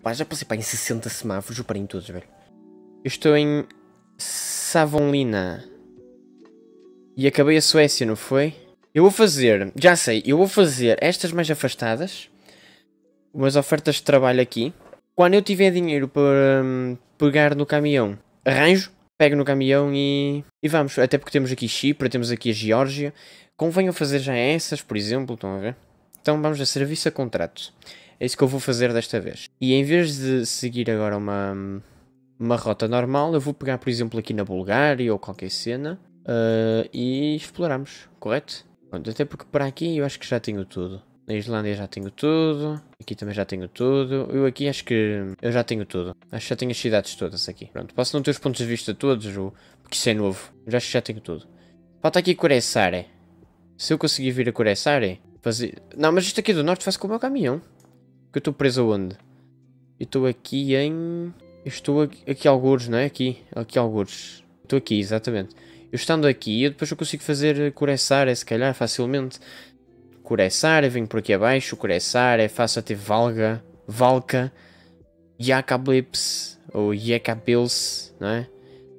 Pá, já passei em 60 semáforos, eu parei em todos, velho. Eu estou em Savonlinna. E acabei a Suécia, não foi? Eu vou fazer, já sei, eu vou fazer estas mais afastadas. Umas ofertas de trabalho aqui. Quando eu tiver dinheiro para pegar no caminhão, arranjo, pego no caminhão e vamos. Até porque temos aqui Chipre, temos aqui a Geórgia. Convém eu fazer já essas, por exemplo, estão a ver? Então vamos a serviço a contrato. É isso que eu vou fazer desta vez. E em vez de seguir agora uma rota normal, eu vou pegar, por exemplo, aqui na Bulgária ou qualquer cena e exploramos, correto? Pronto, até porque para aqui eu acho que já tenho tudo. Na Islândia já tenho tudo. Aqui também já tenho tudo. Eu aqui acho que eu já tenho tudo. Acho que já tenho as cidades todas aqui. Pronto, posso não ter os pontos de vista todos, porque isso é novo. Mas acho que já tenho tudo. Falta aqui Kuressaare. Se eu conseguir vir a Kuressaare, fazer... Não, mas isto aqui do norte faço com o meu caminhão. Que eu estou preso aonde? Eu estou aqui em... Eu estou aqui algures, não é? Aqui algures. Estou aqui, exatamente. Eu estando aqui, eu depois eu consigo fazer Kuressaare, se calhar, facilmente. Kuressaare, venho por aqui abaixo. Kuressaare, faço até Valka, Jakablips, ou Jekabils, não é?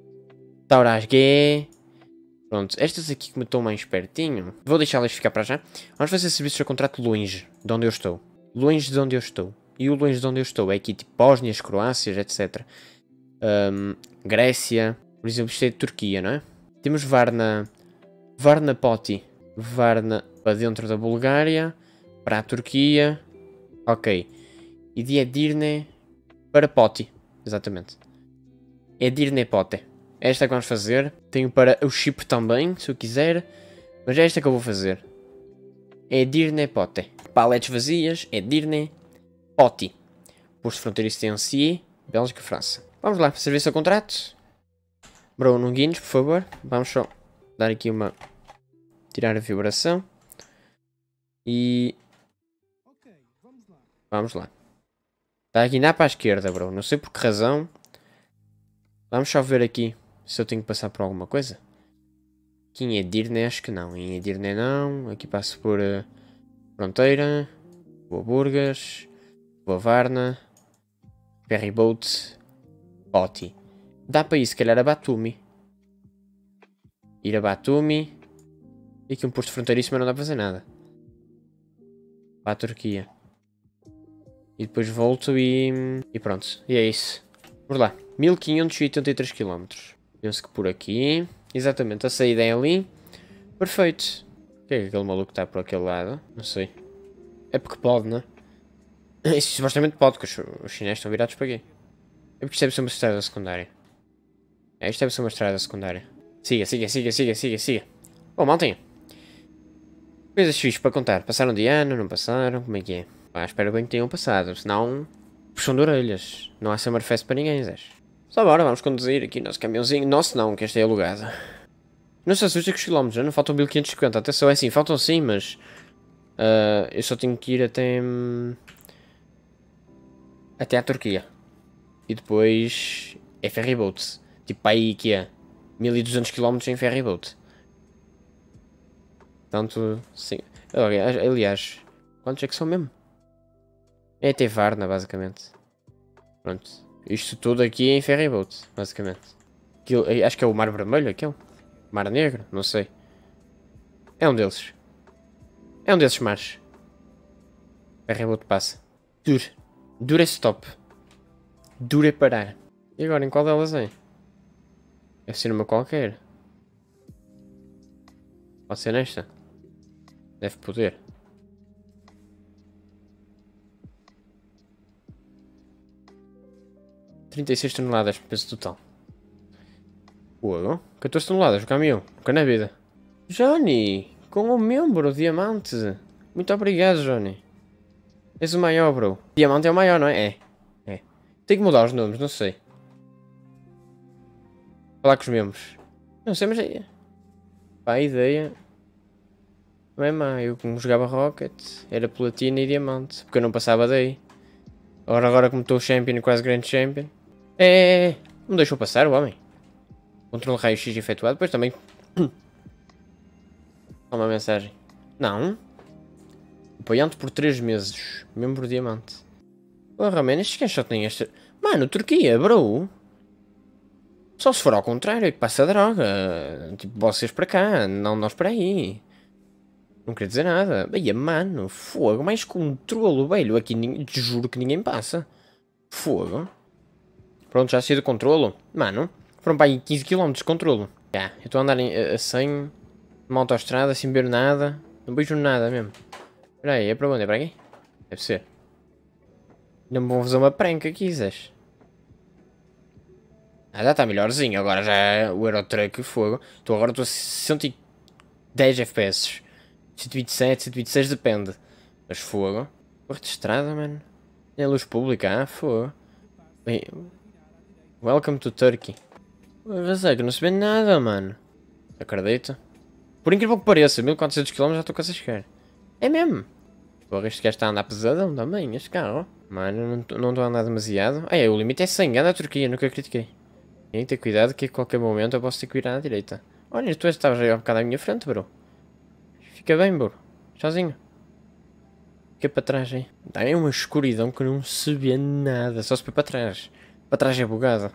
Taurasge. Pronto, estas aqui que me estão mais pertinho, vou deixá-las ficar para já. Vamos fazer serviços a contrato longe de onde eu estou. Longe de onde eu estou. E o longe de onde eu estou é aqui tipo Bósnias, Croácias, etc. Grécia. Por exemplo, isto é de Turquia, não é? Temos Varna Poti. Varna para dentro da Bulgária. Para a Turquia. Ok. E de Edirne para Poti. Exatamente. Edirne Poti. Esta que vamos fazer. Tenho para o Chipre também, se eu quiser. Mas é esta que eu vou fazer. Edirne Poti. Paletes vazias. Edirne Poti. Posto fronteiriço de Ancier, Bélgica, França. Vamos lá. Serviço a contrato. Bro, não guines, por favor. Vamos só dar aqui uma... Tirar a vibração. E... Vamos lá. Está aqui na para a esquerda, bro. Não sei por que razão. Vamos só ver aqui se eu tenho que passar por alguma coisa. Aqui em Edirne, acho que não. Em Edirne não. Aqui passo por fronteira. Boa Burgas. Boa Varna. Ferryboat. Poti. Dá para ir, se calhar, a Batumi. Ir a Batumi. E aqui um posto fronteiriço, mas não dá para fazer nada. Para a Turquia. E depois volto e pronto. E é isso. Vamos lá. 1583 km. Penso que por aqui. Exatamente, a saída é ali. Perfeito. O que é que aquele maluco está por aquele lado? Não sei. É porque pode, não é? Isso supostamente pode, porque os chineses estão virados para aqui. É porque isto deve ser uma estrada secundária. É, isto deve ser uma estrada secundária. Siga, siga, siga, siga, siga, siga. Bom, maltinha. Coisas fixas para contar. Passaram de ano, não passaram? Como é que é? Pá, espero bem que tenham passado, senão... Puxão de orelhas. Não há Summerfest para ninguém, Zé. Só bora, vamos conduzir aqui nosso caminhãozinho. Nosso não, que este é alugado. Não se assusta com os quilómetros, já não faltam 1550. Até só é assim, faltam sim, mas... eu só tenho que ir até... até à Turquia. E depois... é ferryboat. Tipo, para aí que é 1200 km em ferryboat. Portanto, sim. Aliás, quantos é que são mesmo? É até Varna, basicamente. Pronto. Isto tudo aqui é em ferryboat, basicamente. Aquilo, acho que é o Mar Vermelho, aquele. Mar Negro, não sei. É um deles. É um desses mares. Ferryboat passa. Dur é stop. Dur é parar. E agora, em qual delas é? Deve ser uma qualquer. Pode ser nesta? Deve poder. 36 toneladas, peso total. Fogo. 14 toneladas, o caminhão. Nunca na vida. Johnny! Com o membro, diamante. Muito obrigado, Johnny. És o maior, bro. Diamante é o maior, não é? É. Tenho que mudar os nomes, não sei. Falar com os membros. Não sei, mas é... Pá, a ideia... Não é má. Eu como jogava Rocket, era platina e diamante. Porque eu não passava daí. Agora como estou champion, quase grande champion. Não deixou passar o homem. Controle raio-x efetuado. Depois também... uma mensagem. Não. Apoiante por 3 meses. Membro diamante. Porra, mano, estes gajos só têm esta... Mano, Turquia, bro. Só se for ao contrário, é que passa droga. Tipo, vocês para cá, não nós para aí. Não queria dizer nada. Bem, mano, fogo, mais controlo, velho. Aqui te juro que ninguém passa. Fogo. Pronto, já saí do controlo. Mano, foram para aí 15 km de controlo. Já, eu estou a andar a 100 numa autoestrada sem ver nada. Não vejo nada mesmo. Espera aí, é para onde? É para aqui? Deve ser. Ainda me vão fazer uma prank aqui, Zés. Ah, já está melhorzinho. Agora já é o Eurotruck, fogo. Agora estou a 110 FPS. 127, 126 depende. Mas fogo. Porra de estrada, mano. É luz pública, fogo. Bem, welcome to Turkey. Mas é que não se vê nada, mano. Acredito. Por incrível que pareça, 1400 km já estou quase a chegar. É mesmo. Porra, este gajo está a andar pesadão também, este carro. Mano, não estou a andar demasiado. Ah, é, o limite é 100, anda a Turquia, nunca critiquei. Tem que ter cuidado que a qualquer momento eu posso ter que virar à direita. Olha, tu estavas aí um bocado à minha frente, bro. Fica bem, bro. Sozinho. Fica para trás, hein. Dá é uma escuridão que não se vê nada. Só se vê para trás. Para trás é bugado.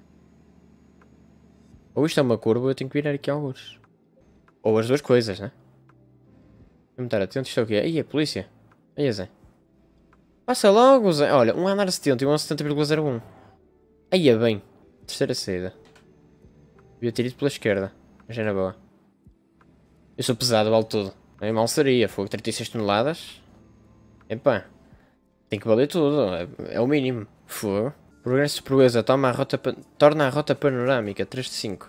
Ou isto é uma curva ou eu tenho que virar aqui alguns. Ou as duas coisas, né? Vamos estar atento. Isto é o quê? Aí, a polícia. Aí, Zé. Passa logo, Zé. Olha, um a andar a 70 e um a 70,01. Aí é bem. Terceira saída. Devia ter ido pela esquerda. Mas é na boa. Eu sou pesado, vale tudo. É mal seria. Fogo 36 toneladas. Epá. Tem que valer tudo. É o mínimo. Fogo. Progresso de proeza. Torna a rota panorâmica. 3 de 5.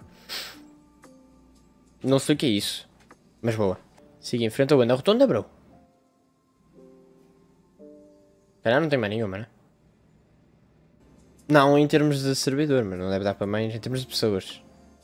Não sei o que é isso. Mas boa. Siga em frente ao na rotonda, bro. Caralho, não tem mais nenhuma, né? Não em termos de servidor, mas não deve dar para mais em termos de pessoas.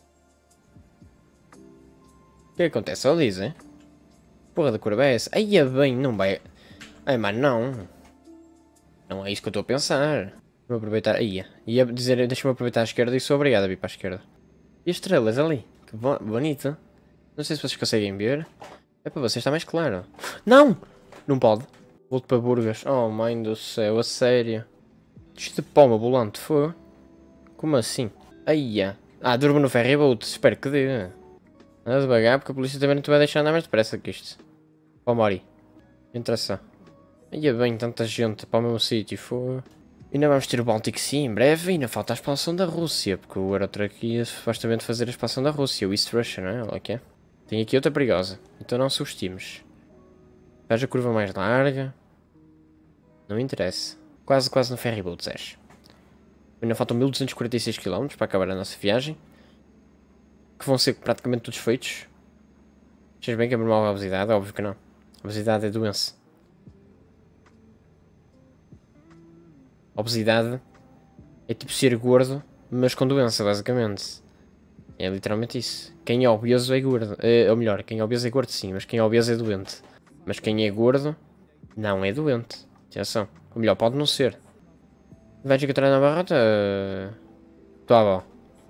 O que acontece? Só dizem. Porra da curva é essa? Aí é bem, não vai. Ai, mano, não. Não é isso que eu estou a pensar. Vou aproveitar. Aí, ia dizer, deixa-me aproveitar a esquerda e sou obrigado a vir para a esquerda. E as estrelas ali? Que bonito. Não sei se vocês conseguem ver. É para vocês, está mais claro. Não! Não pode. Volto para Burgas. Oh, mãe do céu, a sério. Isto de palma volante, foi? Como assim? Aia. Ah, durmo no ferryboat. Espero que dê. Anda devagar, porque a polícia também não te vai deixar andar mais depressa que isto. Ó, Mori. Interessa. Ia bem, tanta gente para o mesmo sítio, foi. Ainda vamos ter o Baltic Sea em breve. Ainda falta a expansão da Rússia, porque o Eurotruck ia supostamente fazer a expansão da Rússia, o East Russia, não é? Olha que é. Tem aqui outra perigosa, então não subestimes. Faz a curva mais larga. Não interessa. Quase no ferryboat, Zés. Ainda faltam 1246 km para acabar a nossa viagem. Que vão ser praticamente todos feitos. Achas bem que é normal a obesidade? Óbvio que não. A obesidade é doença. A obesidade é tipo ser gordo, mas com doença, basicamente. É literalmente isso. Quem é obeso é gordo. Ou melhor, quem é obeso é gordo sim, mas quem é obeso é doente. Mas quem é gordo não é doente. Atenção. Ou melhor, pode não ser. Vais encontrar na barrota? Tua avó.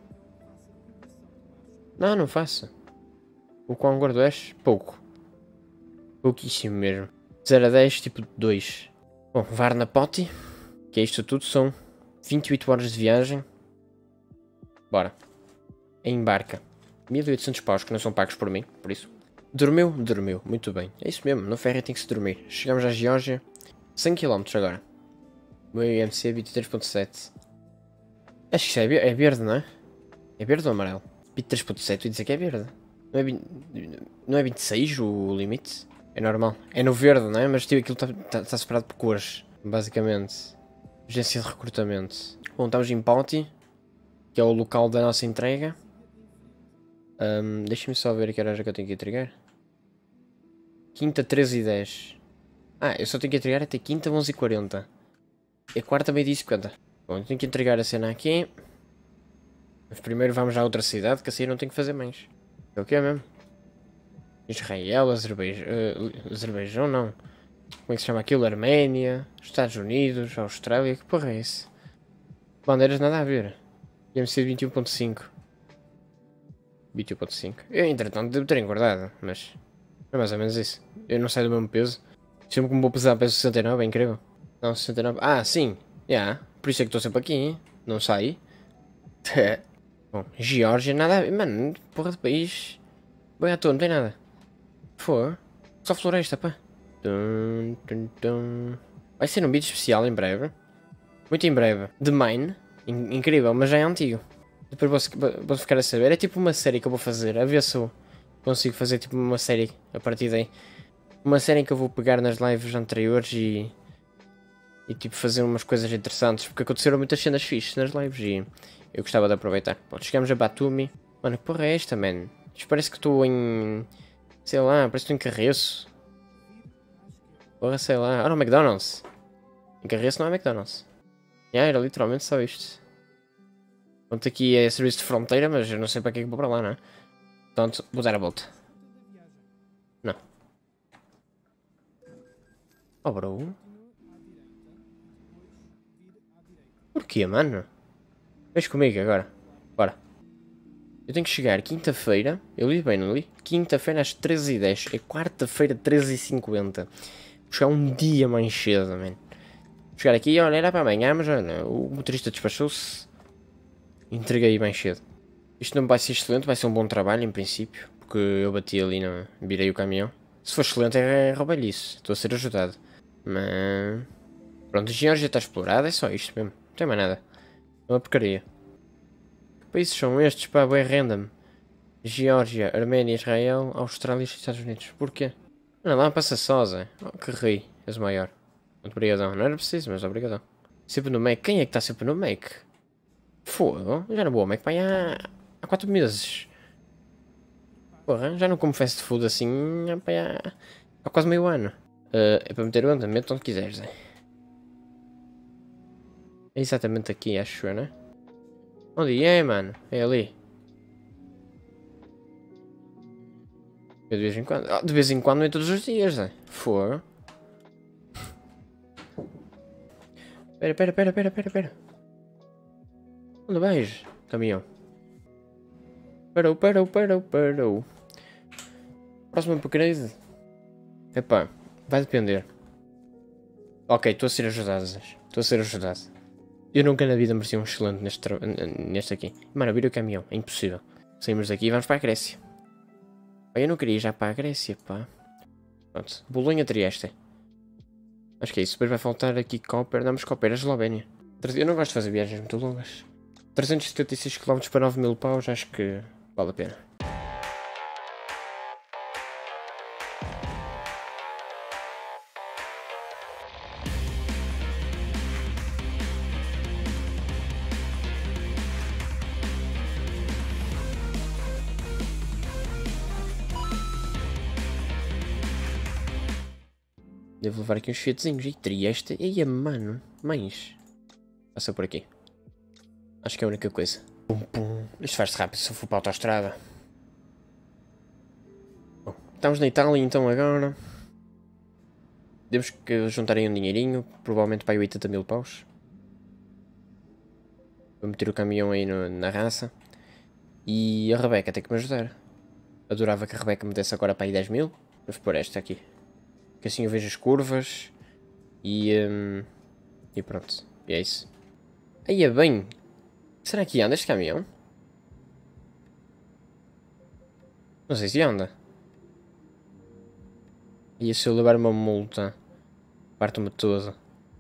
Não, não faça. O quão gordo és? Pouco. Pouquíssimo mesmo. 0 a 10, tipo 2. Bom, Varna Poti. Que é isto tudo, são 28 horas de viagem. Bora. Em barca. 1800 paus que não são pagos por mim, por isso. Dormiu? Dormiu. Muito bem. É isso mesmo, no ferry tem que se dormir. Chegamos à Geórgia. 100 km agora. O meu IMC 23.7. Acho que isso é verde, não é? É verde ou amarelo? 23.7, eu ia dizer que é verde. Não é 26 o limite? É normal. É no verde, não é? Mas tipo, aquilo está separado por cores, basicamente. Agência de recrutamento. Bom, estamos em Poti, que é o local da nossa entrega. Deixa-me só ver a que horas é que eu tenho que entregar. Quinta, 13 e 10. Ah, eu só tenho que entregar até quinta, 11 e 40. É quarta, meio-dia e 50. Bom, eu tenho que entregar a cena aqui. Mas primeiro vamos à outra cidade, que assim eu não tenho que fazer mais. É o que é mesmo? Israel, Azerbaijão, não. Como é que se chama aquilo? Arménia, Estados Unidos, Austrália, que porra é isso? Bandeiras nada a ver. IMC 21.5. 21.5. Eu, entretanto, devo ter engordado, mas é mais ou menos isso. Eu não saio do mesmo peso. Sempre que me vou pesar peso 69, é incrível. Não, 69. Ah, sim. Yeah, por isso é que estou sempre aqui, hein? Não sai. Bom, Geórgia, nada a ver. Mano, porra de país. Bem à toa, não tem nada. Foi. Só floresta, pá. Tum, tum, tum. Vai ser um vídeo especial em breve. Muito em breve. The Mine. Incrível, mas já é antigo. Depois vou ficar a saber. É tipo uma série que eu vou fazer. A ver se eu consigo fazer tipo uma série a partir daí. Uma série em que eu vou pegar nas lives anteriores e tipo fazer umas coisas interessantes. Porque aconteceram muitas cenas fixes nas lives e eu gostava de aproveitar. Bom, chegamos a Batumi. Mano, que porra é esta, man? Isto parece que estou em... Sei lá, parece que estou em Carreço. Porra, sei lá. Ora, o McDonald's. Em Carreço não é McDonald's. Era literalmente só isto. Pronto, aqui é serviço de fronteira, mas eu não sei para que é que vou para lá, não é? Portanto, vou dar a volta. Não. Oh, bro. Porquê, mano? Vês comigo agora. Bora. Eu tenho que chegar quinta-feira. Eu li bem, não li? Quinta-feira às 13h10. É quarta-feira 13h50. Vou chegar um dia mais cedo, mano. Vou chegar aqui, olha, era para amanhã, mas olha, o motorista despachou-se. Entreguei mais cedo. Isto não vai ser excelente, vai ser um bom trabalho em princípio. Porque eu bati ali, não virei o caminhão. Se for excelente é roubalhice. Estou a ser ajudado. Mas... Pronto, a Geórgia está explorada, é só isto mesmo. Não tem mais nada. É uma porcaria. Que países são estes, pá, bué random. Geórgia, Arménia, Israel, Austrália e Estados Unidos. Porquê? Não, lá passa só, Zé. Oh, que rei. És o maior. Muito obrigadão. Não era preciso, mas obrigadão. Sempre no Mac. Quem é que está sempre no Mac? Fogo. Já não vou ao Mac, pá, há 4 meses. Porra, já não como fast food assim pá, há quase meio ano. É para meter o andamento onde quiseres, Zé. É exatamente aqui, acho eu, né? Onde é, mano? É ali. De vez em quando. Oh, de vez em quando, não é todos os dias, né? Fogo. Pera. Onde vais, caminhão? Parou. Próximo upgrade. Epá, vai depender. Ok, estou a ser ajudado, Zé. Estou a ser ajudado. Eu nunca na vida merecia um excelente neste aqui. Mano, vira o caminhão, é impossível. Saímos daqui e vamos para a Grécia. Eu não queria ir já para a Grécia, pá. Pronto, Bolonha Trieste. Acho que é isso. Depois vai faltar aqui Cooper. Damos Cooper, a Eslovénia. Eu não gosto de fazer viagens muito longas. 376 km para 9.000 paus, acho que vale a pena. Devo levar aqui uns fietezinhos. E Trieste. Eia, mano. Mães. Passa por aqui. Acho que é a única coisa. Pum, pum. Isto faz-se rápido se eu for para a autostrada. Bom, estamos na Itália então agora. Temos que juntar aí um dinheirinho. Provavelmente para aí 80.000 paus. Vou meter o caminhão aí na raça. E a Rebeca tem que me ajudar. Adorava que a Rebeca me desse agora para aí 10.000. Vou pôr esta aqui. Que assim eu vejo as curvas. E pronto. E é isso. Aí é bem. Será que anda este caminhão? Não sei se anda. E se eu levar uma multa? Parto-me todo.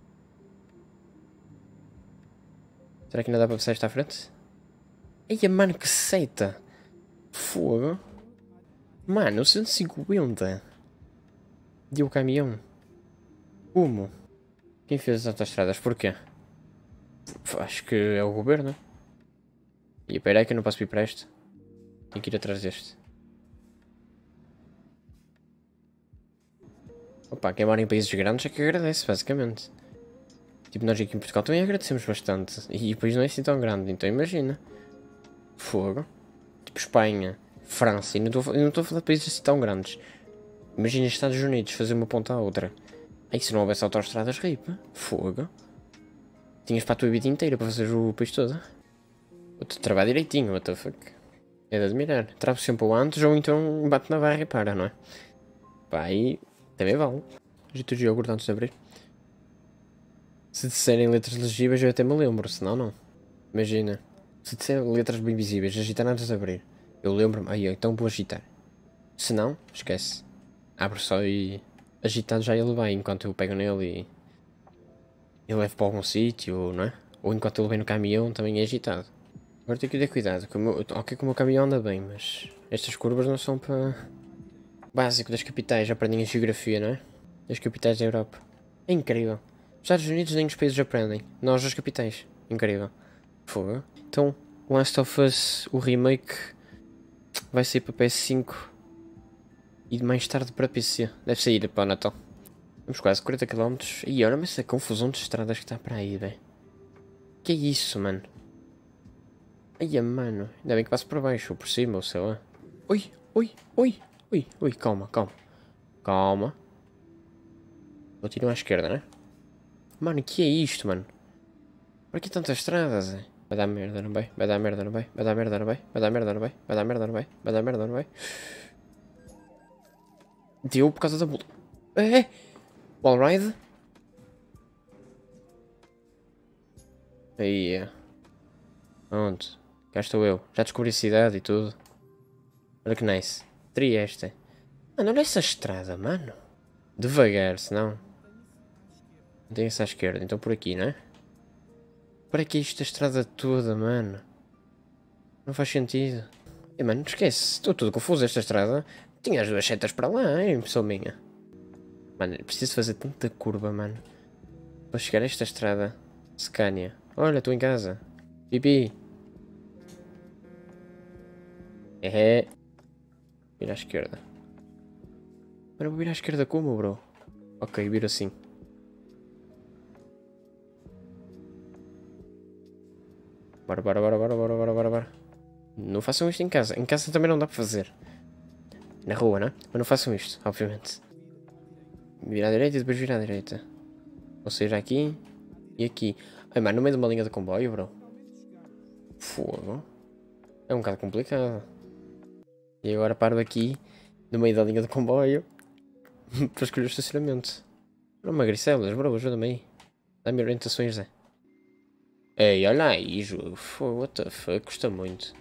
Será que ainda dá para passar esta à frente? Eia, mano, que seita! Fogo! Mano, 150! Deu o caminhão. Como? Quem fez as autostradas? Porquê? Acho que é o governo. E espera aí que eu não posso ir para este. Tenho que ir atrás deste. Opa, quem mora em países grandes é que agradece, basicamente. Tipo, nós aqui em Portugal também agradecemos bastante. E o país não é assim tão grande, então imagina. Fogo. Tipo Espanha, França, e não estou a falar de países assim tão grandes. Imagina Estados Unidos fazer uma ponta à outra. Aí se não houvesse autostradas, ripa. Fogo. Tinhas para a tua vida inteira para fazer o país todo. Vou-te trabalhar direitinho, what the fuck. É de admirar. Travo sempre o antes ou então bate na barra e para, não é? Pá, aí também vale. Jeito de iogurte antes de abrir. Se disserem letras legíveis eu até me lembro, senão não. Imagina. Se disserem letras bem visíveis, agitar antes de abrir. Eu lembro-me. Aí, então vou agitar. Se não, esquece. Abre só e... agitado já ele vai, enquanto eu pego nele e levo para algum sítio, não é? Ou enquanto ele vem no caminhão também é agitado. Agora tenho que ter cuidado, que ok que o meu caminhão anda bem, mas estas curvas não são para... Básico das capitais, aprendem a geografia, não é? Das capitais da Europa. É incrível. Os Estados Unidos nem os países aprendem. Nós as capitais. Incrível. Fogo. Então, Last of Us, o remake, vai sair para PS5 e mais tarde para PC. Deve sair para o Natal. Vamos quase 40 km. E olha-me essa confusão de estradas que está para aí, velho. Que é isso, mano? Ai, mano. Ainda bem que passo por baixo ou por cima, ou sei lá. Ui, ui, ui, ui, ui. Calma, calma. Calma. Vou tirar à esquerda, né? Mano, que é isto, mano? Por que tantas estradas, é? Vai dar merda, não vai? Vai dar merda, não vai? Vai dar merda, não vai? Vai dar merda, não vai? Vai dar merda, não vai? Vai dar merda, não vai? Deu por causa da multa. É! Wallride? Aí, é. Pronto. Cá estou eu. Já descobri a cidade e tudo. Olha que nice. Trieste. Mano, olha essa estrada, mano. Devagar, senão... Não tem essa à esquerda, então por aqui, não é? Para que isto a estrada toda, mano? Não faz sentido. E, mano, esquece. Estou tudo confuso esta estrada. Tinha as duas setas para lá, é impressão minha. Mano, preciso fazer tanta curva, mano. Para chegar a esta estrada. Scania. Olha, estou em casa. Pipi. É. Vira à esquerda. Mano, vou virar à esquerda como, bro? Ok, viro assim. Bora, bora, bora, bora, bora, bora, bora, bora. Não façam isto em casa. Em casa também não dá para fazer. Na rua, né? Mas não façam isto, obviamente. Virar à direita e depois virar à direita. Ou seja, aqui e aqui. Ai, mano, no meio de uma linha de comboio, bro. Fogo. É um bocado complicado. E agora paro aqui, no meio da linha de comboio, para escolher o estacionamento. Não magricelas, bro, ajuda-me aí. Dá-me orientações, Zé. Ei, olha aí, jogo. Fogo, what the fuck, custa muito.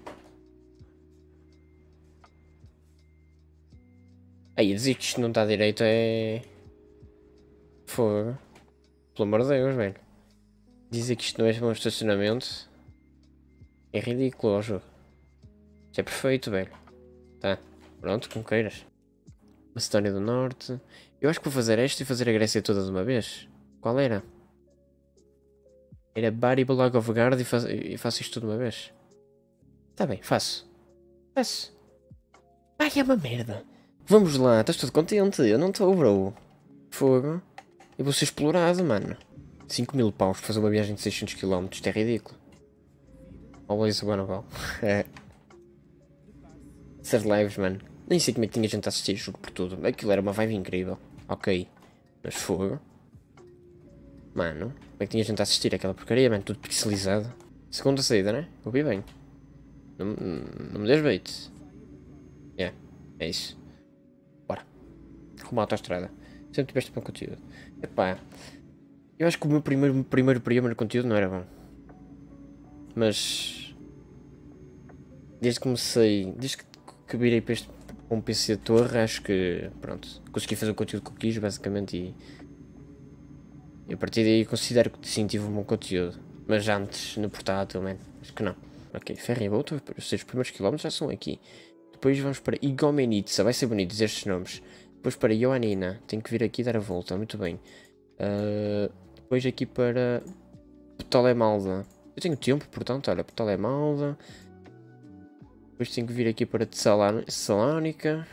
Aí, dizer que isto não está direito é... Fogo. Pelo amor de Deus, velho. Dizer que isto não é um estacionamento é ridículo, ó, jogo. Isto é perfeito, velho. Tá, pronto, como queiras. Macedónia do Norte. Eu acho que vou fazer esta e fazer a Grécia toda de uma vez. Qual era? Era Bari, Balago of Guard e faço isto tudo de uma vez. Tá bem, faço. Faço. Ai, é uma merda. Vamos lá, estás todo contente? Eu não estou, bro. Fogo. Eu vou ser explorado, mano. 5.000 paus para fazer uma viagem de 600 km. Isto é ridículo. Always one of all. É. Essas lives, mano. Nem sei como é que tinha gente a assistir, juro por tudo. Aquilo era uma vibe incrível. Ok. Mas fogo. Mano, como é que tinha gente a assistir aquela porcaria, mano? Tudo pixelizado. Segunda saída, né? Ouvi bem. Não me des bait. É isso. Bora. Rumo à autostrada. Sempre tiveste bom conteúdo. Epá. Eu acho que o meu primeiro conteúdo não era bom. Mas... Desde que comecei... Desde que virei para este um PC de torre, acho que... Pronto. Consegui fazer o conteúdo que eu quis, basicamente, e a partir daí considero que sim, tive um bom conteúdo. Mas antes, no portátil, man, acho que não. Ok, Ferryboat, os 6 primeiros quilómetros já são aqui. Depois vamos para Igoumenitsa, vai ser bonito dizer estes nomes. Depois para Ioannina, tenho que vir aqui dar a volta, muito bem. Depois aqui para Ptolemalda. Eu tenho tempo, portanto, olha, Ptolemalda. Depois tenho que vir aqui para Tessalónica.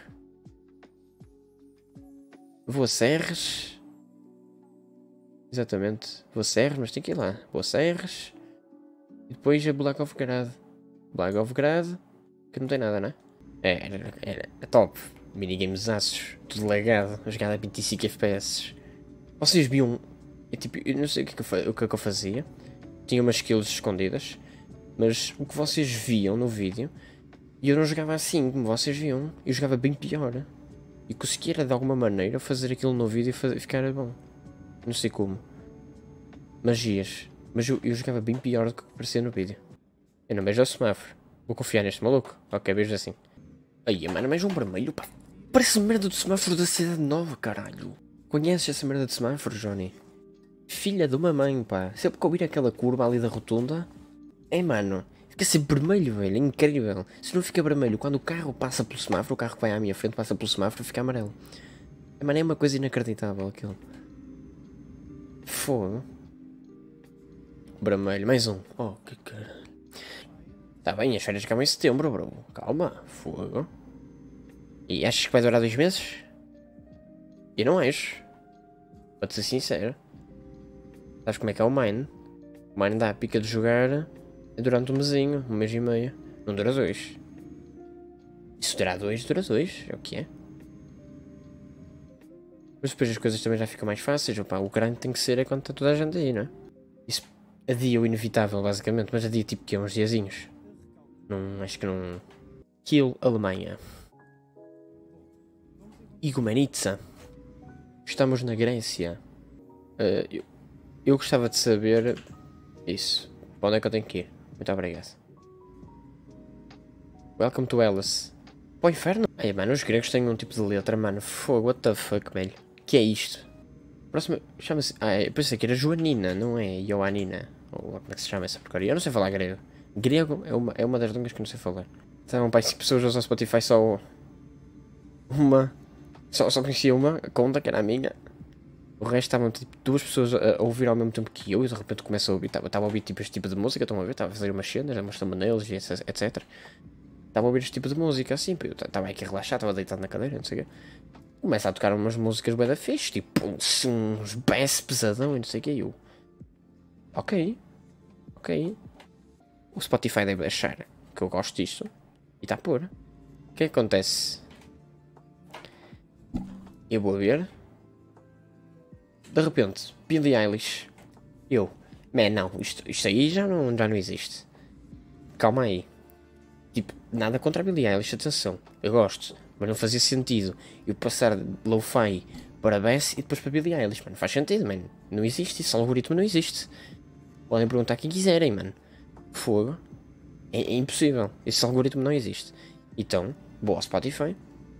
Vou a Serres. Exatamente, vou a Serres, mas tenho que ir lá. Vou a Serres. E depois a Blagovgrad. Blagovgrad, que não tem nada, né? Era top. Minigames aços, tudo lagado, a jogar a 25 FPS. Vocês viam... eu não sei o que é que eu fazia. Tinha umas skills escondidas. Mas o que vocês viam no vídeo... E eu não jogava assim, como vocês viam. Eu jogava bem pior. E conseguia de alguma maneira fazer aquilo no vídeo e ficar bom. Não sei como. magias. Mas eu jogava bem pior do que parecia no vídeo. Eu não vejo o semáforo. Vou confiar neste maluco. Ok, vejo assim. Aí, mano, mais um vermelho, pá. Parece merda do semáforo da cidade nova, caralho. Conheces essa merda de semáforo, Johnny? Filha de uma mãe, pá. Sempre que ouvir aquela curva ali da rotunda... mano. Fica sempre vermelho, velho. É incrível. Se não fica vermelho, quando o carro passa pelo semáforo, o carro que vai à minha frente passa pelo semáforo, fica amarelo. Mano, é uma coisa inacreditável aquilo. Fogo. Vermelho, mais um. Oh, que caralho. Tá bem, as férias acabam em setembro, bro. Calma. Fogo. E achas que vai durar 2 meses? Eu não acho. Para ser sincero. Sabes como é que é o Mine? O Mine dá a pica de jogar durante um mesinho, 1 mês e meio. Não dura 2. Se durar 2, dura 2. É o que é. Mas depois as coisas também já ficam mais fáceis. Opa, o grande tem que ser quando está toda a gente aí, não é? Isso adia o inevitável, basicamente. Mas adia tipo que uns diazinhos. Não, acho que não... Kill Alemanha. Igumenitsa. Estamos na Grécia. Eu gostava de saber... Isso. Para onde é que eu tenho que ir? Muito obrigado. Welcome to Alice. Para o inferno? Ai, mano, os gregos têm um tipo de letra, mano. Fogo, what the fuck, velho. Que é isto? Próxima... Chama-se... eu pensei que era Joanina, não é Ioannina. Ou como é que se chama essa porcaria? Eu não sei falar grego. Grego é uma das línguas que eu não sei falar. Então, pá, 5 pessoas usam o Spotify só... Uma... Só conhecia uma conta, que era a minha. O resto estavam tipo 2 pessoas a ouvir ao mesmo tempo que eu e de repente começo a ouvir. Estava a ouvir tipo este tipo de música, estão a ver? Estava a fazer umas cenas, a mostrar thumbnails e etc. Estava a ouvir este tipo de música assim, eu estava aqui a relaxar, estava deitado na cadeira, não sei o quê. Começa a tocar umas músicas bué da fixe, tipo uns bass pesadão e não sei o quê. E eu... Ok. O Spotify deve achar que eu gosto disto e está a pôr. O que é que acontece? Eu vou ver. De repente, Billie Eilish. Eu, man, não, isto aí já não existe. Calma aí. Tipo, nada contra a Billie Eilish, atenção. Eu gosto, mas não fazia sentido eu passar de lo-fi para bass e depois para Billie Eilish, mano. Faz sentido, mano. Não existe, esse algoritmo não existe. Podem perguntar quem quiserem, mano. Fogo. É impossível. Esse algoritmo não existe. Então, vou ao Spotify.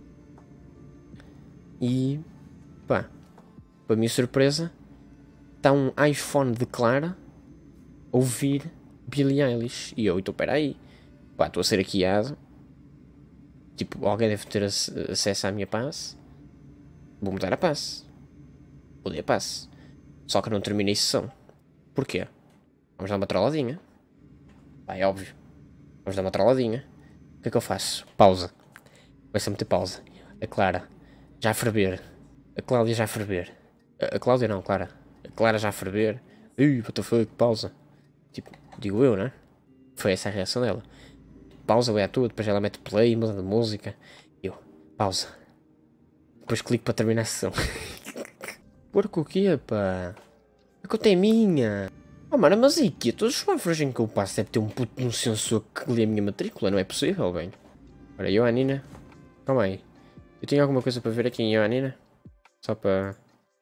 E... pá. Para minha surpresa, está um iPhone de Clara a ouvir Billie Eilish. E eu, então peraí, pá, estou a ser hackeado. Tipo, alguém deve ter acesso à minha passe. Vou mudar a passe. Mudei a passe. Só que não terminei a sessão. Porquê? Vamos dar uma trolladinha. Pá, é óbvio. Vamos dar uma trolladinha. O que é que eu faço? Pausa. Vai-se a meter pausa. A Clara já a ferver. A Cláudia já a ferver. A Cláudia não, Clara. A Clara já a ferver. What the fuck, pausa. Tipo, digo eu, né? Foi essa a reação dela. Pausa, vai à tua, depois ela mete play, muda de música. Eu, pausa. Depois clico para terminar a sessão. Porco o quê, pá? A conta é minha. Oh, mano, mas e que todos os semáforos em que eu passo deve ter um puto de um sensor que lê a minha matrícula, não é possível, bem. Ora, Ioannina. Calma aí. Eu tenho alguma coisa para ver aqui em Ioannina? Só para...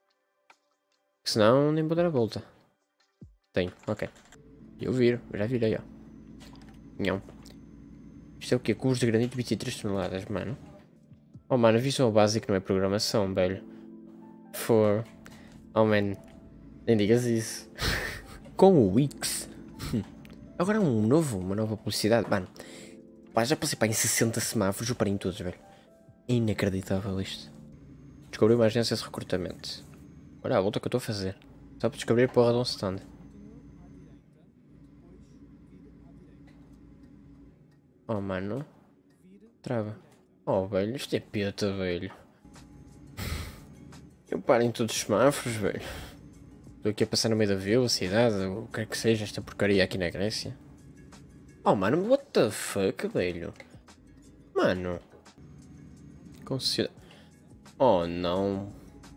senão nem vou dar a volta. Tenho, ok. Eu viro, já virei, ó. Não. Isto é o quê? Cubos de granito 23 toneladas, mano. Oh, mano, Visual Basic não é programação, velho. Oh, man. Nem digas isso. Com o Wix. Agora uma nova publicidade, mano. Pá, já passei para em 60 semáforos, eu parei em todos, velho. É inacreditável isto. Descobri uma agência de recrutamento. Olha a volta que eu estou a fazer. Só para descobrir a porra de um stand. Oh, mano. Trava. Oh, velho. Isto é peta, velho. Eu paro em todos os semáforos, velho. Estou aqui a passar no meio da vila, cidade, ou o que quer que seja esta porcaria aqui na Grécia. Oh, mano. What the fuck, velho. Mano. Conceda... Oh, não.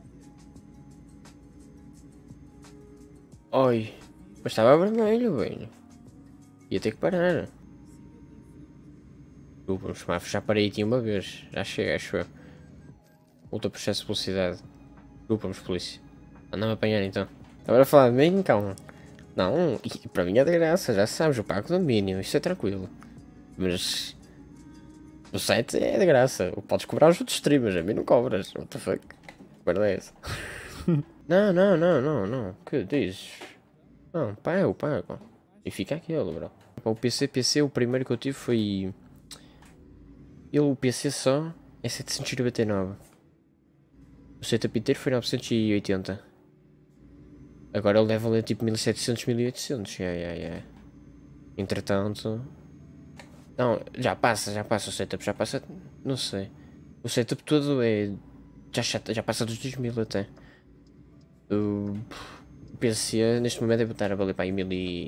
Oi. Mas estava vermelho, velho. Ia ter que parar. Desculpa, os semáforos já parei aqui uma vez. Já chega, acho eu. Outro processo de velocidade. Desculpa-nos, polícia. Anda-me a apanhar então. Estava a falar de mim? Calma. Não, e para mim é de graça, já sabes, eu pago no mínimo, isto é tranquilo. Mas o site é de graça, podes cobrar os outros streamers, a mim não cobras, what the fuck? Guarda essa. Não, não, não, não, não, que dizes? Não, pago, pago. E fica aquilo, bro. O PC, o primeiro que eu tive foi... o PC só é 799. O setup inteiro foi 980. Agora o level é tipo 1700, 1800. Yeah. Entretanto... Não, já passa o setup, já passa... Não sei. O setup todo é... Já passa dos 2000 até. O PC neste momento deve estar a valer para aí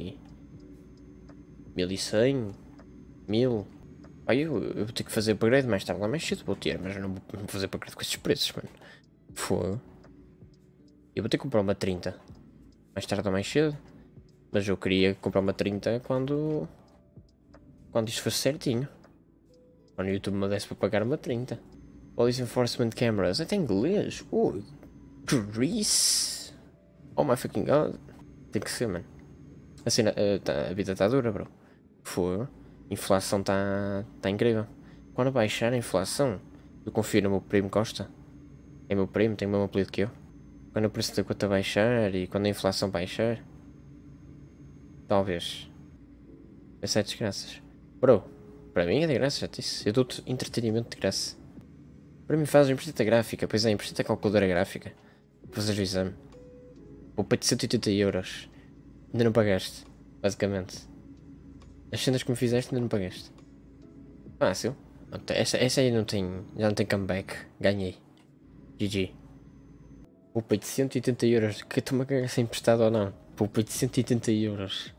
1100, 1000. Pá, eu vou ter que fazer upgrade mais tarde lá mais cedo, vou ter, mas eu não vou fazer upgrade com esses preços, mano. Fogo. Eu vou ter que comprar uma 30. Mais tarde ou mais cedo. Mas eu queria comprar uma 30 quando isto fosse certinho. Quando o YouTube me desse para pagar uma 30. Police Enforcement Cameras. Até inglês. Greece. Oh my fucking god. Tem que ser, mano. Assim, a vida está dura, bro. Fogo. A inflação está incrível. Quando baixar a inflação, eu confio no meu primo Costa. É meu primo, tem o mesmo apelido que eu. Quando o preço da conta baixar e quando a inflação baixar, talvez. Essa é desgraças. Bro, para mim é de graça, já disse. Eu dou-te entretenimento de graça. Para mim fazes impressão gráfica, pois é, impressão calculadora gráfica. Fazer o exame. Poupa de 180 euros. Ainda não pagaste, basicamente. As cenas que me fizeste ainda não pagaste. Fácil. Essa aí não tem, já não tem comeback. Ganhei. GG. Poupa de 180 euros. Que tu me cagas se é emprestado ou não. Poupa de 180 euros.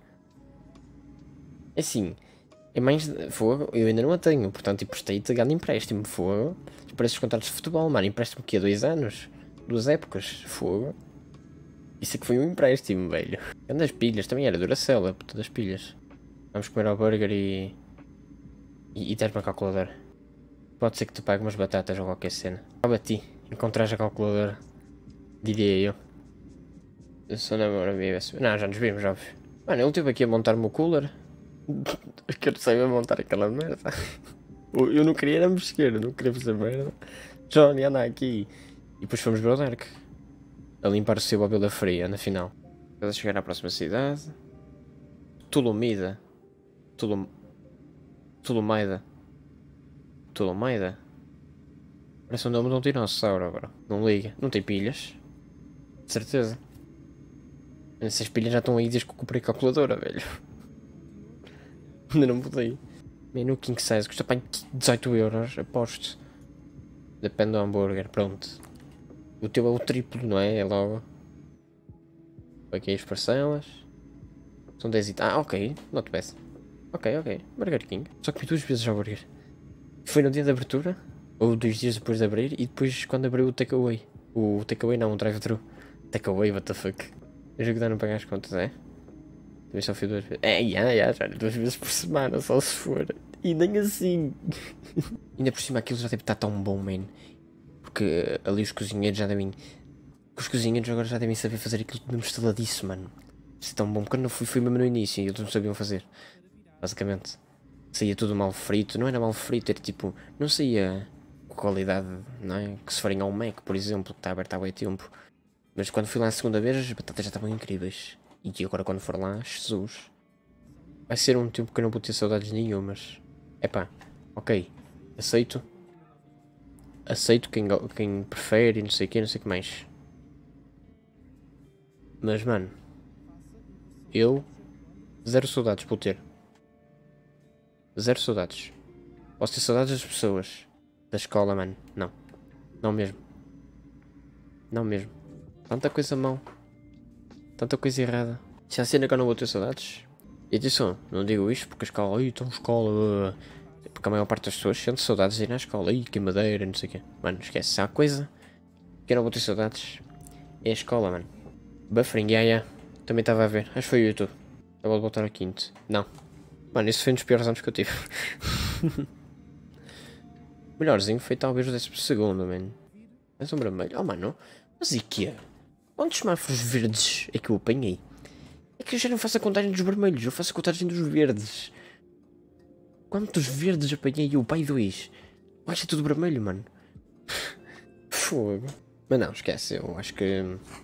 É assim. É mais fogo. Eu ainda não a tenho. Portanto, emprestei-te ganho empréstimo. Fogo. Parece os contratos de futebol, mano. Empréstimo o quê? 2 anos? 2 épocas. Fogo. Isso é que foi um empréstimo, velho. Ando as pilhas. Também era Duracell, a puta das pilhas. Vamos comer ao burger e dar-me a calculadora. Pode ser que te pague umas batatas ou qualquer cena. Cabe a ti encontrar a calculadora. Diria eu. Eu sou namoro viva. Não, já nos vimos, óbvio. Mano, ele esteve aqui a montar o meu cooler. Eu quero saber montar aquela merda. Eu não queria era mexer, eu não queria fazer merda. Johnny, anda aqui. E depois fomos ver o Dark. A limpar o seu Bobila Fria, na final. Estás a chegar à próxima cidade. Tulumida. Tulumaida. Parece o nome de um dinossauro agora. Não liga. Não tem pilhas. De certeza. Essas pilhas já estão aí desde que eu comprei a calculadora, velho. Ainda não mudei. Menu King Size custa para 18 euros, aposto. Depende do hambúrguer, pronto. O teu é o triplo, não é? É logo. Aqui as parcelas. São 10 e... Ah, ok. Not bad. Ok. Burger King. Só comi 2 vezes hambúrguer. Foi no dia de abertura. Ou 2 dias depois de abrir. E depois quando abriu o takeaway. O takeaway não, o drive-thru. Takeaway, what the fuck. Eu jogo de não pagar as contas, é? Também só fui 2 vezes. Já 2 vezes por semana, só se for. E nem assim. Ainda por cima aquilo já deve estar tão bom, man. Porque ali os cozinheiros já devem... Os cozinheiros agora já devem saber fazer aquilo tudo estaladiço, mano. Isso é tão bom. Quando eu fui mesmo no início e eles não sabiam fazer. Basicamente. Saía tudo mal frito. Não era mal frito, era tipo... Não saía com qualidade, não é? Que se forem ao Mac, por exemplo, que está aberto há muito tempo. Mas quando fui lá a segunda vez, as batatas já estavam incríveis. E agora quando for lá, Jesus. Vai ser um tempo que eu não vou ter saudades nenhumas. Epá, ok. Aceito. Aceito quem prefere e não sei o que, não sei o que mais. Mas, mano. Eu... Zero saudades por ter. Zero saudades. Posso ter saudades das pessoas. Da escola, mano. Não. Não mesmo. Não mesmo. Tanta coisa mal. Tanta coisa errada. Se há cena que eu não vou ter saudades. E atenção, não digo isto porque a escola... Ai, então escola... Porque a maior parte das pessoas sente saudades de ir na escola. Ai, que madeira, não sei o quê. Mano, esquece. Se há coisa que eu não vou ter saudades, é a escola, mano. Buffering, também estava a ver. Acho que foi o YouTube. Estava a voltar ao quinto. Não. Mano, isso foi um dos piores anos que eu tive. O melhorzinho foi talvez o 12º, mano. Mais um vermelho. Oh, mano. Mas e que? Quantos semáforos verdes é que eu apanhei? É que eu já não faço a contagem dos vermelhos, eu faço a contagem dos verdes. Quantos verdes apanhei eu? Pai, 2. Vai ser tudo vermelho, mano. Fogo. Mas não, esquece, eu acho que...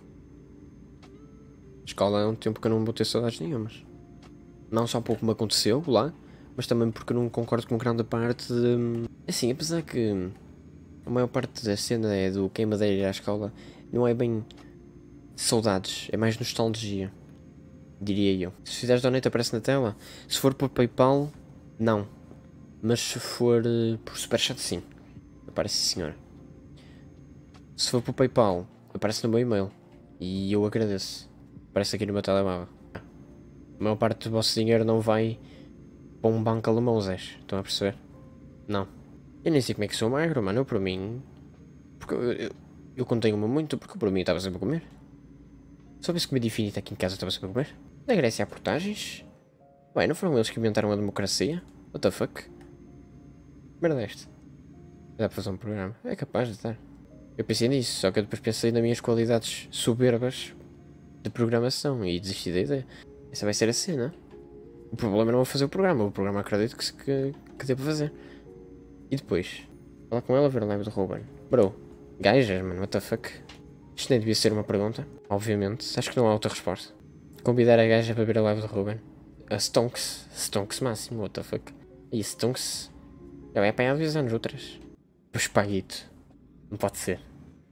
A escola é um tempo que eu não vou ter saudades nenhumas. Não só pouco me aconteceu lá, mas também porque eu não concordo com grande parte de... Assim, apesar que a maior parte da cena é do queimadeira ir à escola, não é bem saudades, é mais nostalgia, diria eu. Se fizeres donate aparece na tela, se for por PayPal, não. Mas se for por Superchat, sim. Aparece, senhora. Se for por PayPal, aparece no meu e-mail. E eu agradeço. Aparece aqui no meu telemóvel. A maior parte do vosso dinheiro não vai para um banco alemão, Zés. Estão a perceber? Não. Eu nem sei como é que sou magro, mano. Eu por mim... Porque eu contenho-me muito, porque por mim estava sempre a comer. Se soubesse comida infinita aqui em casa, estava sempre a comer. Na Grécia há portagens. Ué, não foram eles que inventaram a democracia? What the fuck? Merda é esta. Dá para fazer um programa. É capaz de estar. Eu pensei nisso, só que eu depois pensei nas minhas qualidades soberbas de programação e desisti da ideia. Essa vai ser a cena. O problema não é fazer o programa acredito que dê para fazer. E depois, falar com ela ver a live do Ruben. Bro, gajas, mano, what the fuck? Isto nem devia ser uma pergunta, obviamente. Acho que não há outra resposta. Convidar a gaja para ver a live do Ruben. A Stonks. Stonks máximo, what the fuck? E Stonks já vai apanhar 2 anos ou 3. Pois Paguito. Não pode ser.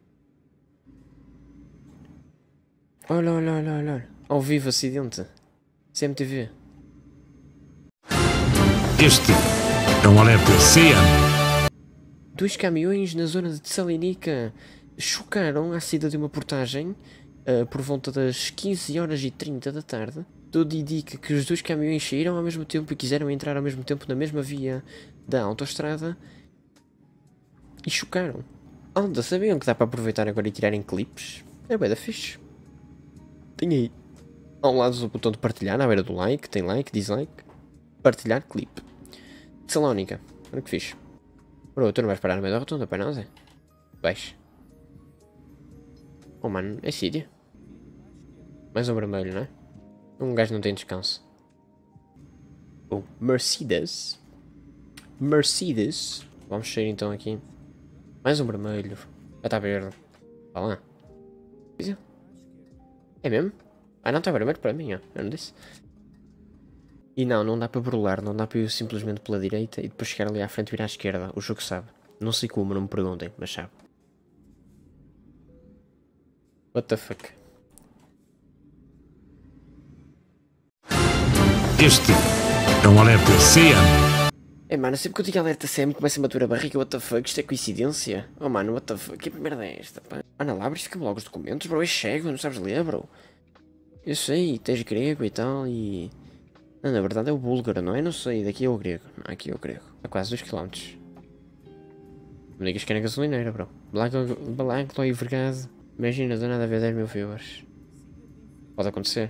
Olha, olha, olha, olha. Ao vivo acidente. CMTV. Este é um alerta CM. 2 caminhões na zona de Salonica chocaram à saída de uma portagem por volta das 15h30 da tarde. Tudo indica que os 2 caminhões saíram ao mesmo tempo e quiseram entrar ao mesmo tempo na mesma via da autoestrada e chocaram. Anda, sabiam que dá para aproveitar agora e tirarem clipes? É bué da fixe. Tem aí ao lado do botão de partilhar, à beira do like, tem like, dislike. Partilhar clipe. Salónica. Olha que fixe. Bro, tu não vais parar no meio da rotunda, pai não, Zé? Vais. Oh mano, é Síria. Mais um vermelho, não é? Um gajo não tem descanso. Oh, Mercedes. Mercedes. Vamos sair então aqui. Mais um vermelho. Já está verde. Vá lá. É mesmo? Ah não, está vermelho para mim, ó. Eu não disse. E não dá para burlar, não dá para ir simplesmente pela direita e depois chegar ali à frente e vir à esquerda. O jogo sabe. Não sei como, não me perguntem, mas sabe. What the fuck? Este é um alerta CM. É mano, sempre que eu digo alerta CM começa a bater a barriga, what the fuck? Isto é coincidência? Oh mano, what the fuck? Que merda é esta, pá? Ana lá, abriste-me logo os documentos, bro, é cego, não sabes ler, bro. Eu sei, tens grego e tal e... Não, na verdade é o búlgaro, não é? Não sei, daqui é o grego. Não, aqui é o grego. A quase 2 km. Me digas que é na gasolineira, bro. Balaclo e vergado. Imagina, do nada a ver 10 mil viewers. Pode acontecer.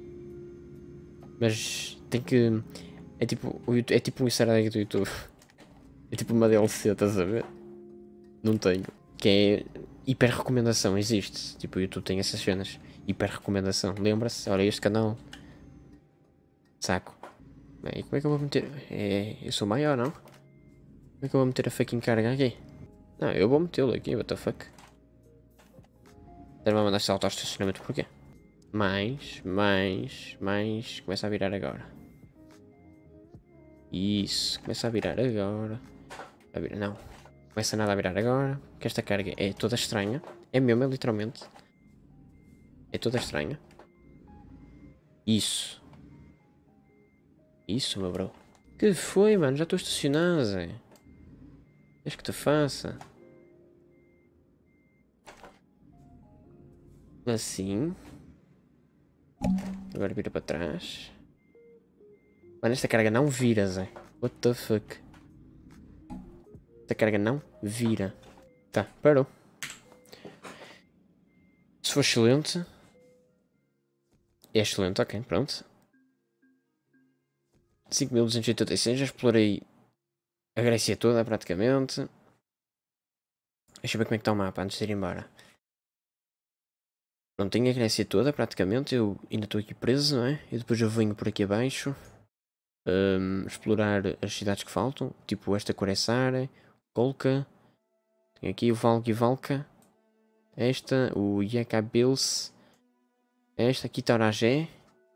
Mas tem que... É tipo, é tipo um easter egg do YouTube. É tipo uma DLC, estás a ver? Não tenho. Que é... Hiper recomendação, existe. Tipo, o YouTube tem essas cenas. Hiper recomendação. Lembra-se? Olha este canal. Saco. E como é que eu vou meter... eu sou maior, não? Como é que eu vou meter a fucking carga aqui? Não, eu vou metê-lo aqui, what the fuck? Estás-me a mandar saltar ao estacionamento porquê? Mais. Começa a virar agora. Isso, começa a virar agora. Não. Começa nada a virar agora. Que esta carga é toda estranha. É mesmo, é literalmente. É toda estranha. Isso. Isso, meu bro. Que foi, mano? Já estou estacionado, Zé. Queres que te faça? Assim. Agora vira para trás. Mano, esta carga não vira, Zé. What the fuck? Esta carga não vira. Tá, parou. Se for excelente. É excelente, ok, pronto. 5.286, já explorei a Grécia toda praticamente. Deixa eu ver como é que está o mapa antes de ir embora. Pronto, tenho a Grécia toda praticamente. Eu ainda estou aqui preso, não é? E depois eu venho por aqui abaixo. Explorar as cidades que faltam. Tipo esta Coressare, Kolka. Tenho aqui o Valgi Valka. Esta, o Yakabils. Esta aqui, Tauragé.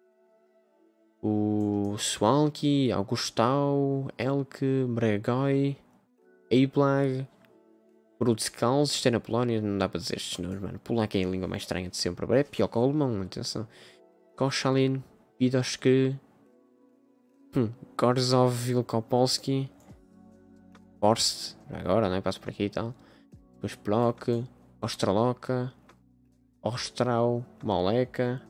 O Sualki, Augustau, Elke, Bregoi, Eiblag, Brudskals. Isto é na Polónia, não dá para dizer estes nomes, mano. Polaco é a língua mais estranha de sempre. É Piokolmon, atenção. Koszalin, Pidoszky, Gorzov, Wielkopolski, Horst, agora, né? Passo por aqui e tal. Depois Plok, Ostroloka, Ostrau, Moleka,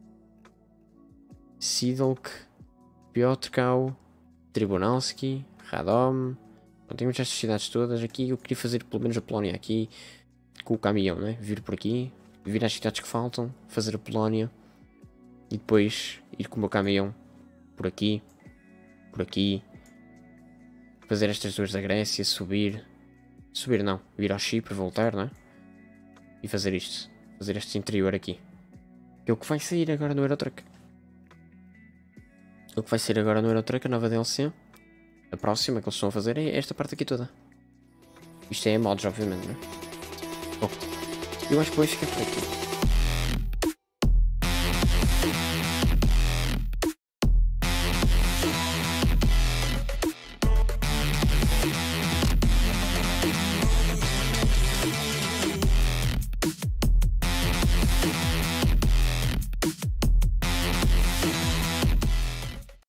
Sidlk, Piotrkau, Tribunalski, Radom. Não temos estas cidades todas aqui. Eu queria fazer pelo menos a Polónia aqui com o caminhão, né? Vir por aqui, vir às cidades que faltam, fazer a Polónia e depois ir com o meu caminhão por aqui, fazer estas duas da Grécia, subir não, vir ao Chipre, voltar, né? E fazer isto, fazer este interior aqui. Que é o que vai sair agora no Eurotruck. O que vai sair agora no Eurotruck, a nova DLC. A próxima que eles estão a fazer é esta parte aqui toda. Isto é mods, obviamente, né? Bom, eu acho que vou ficar por aqui.